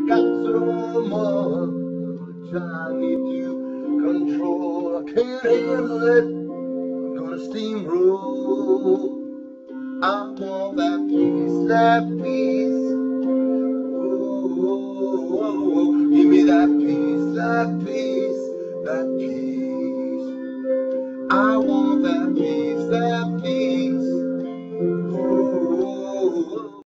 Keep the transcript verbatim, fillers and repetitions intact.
got so much I need to control. I can't handle it, I'm gonna steamroll. I want that peace, that peace. Oh, oh, oh, oh. Give me that peace, that peace, that peace. I want that peace, that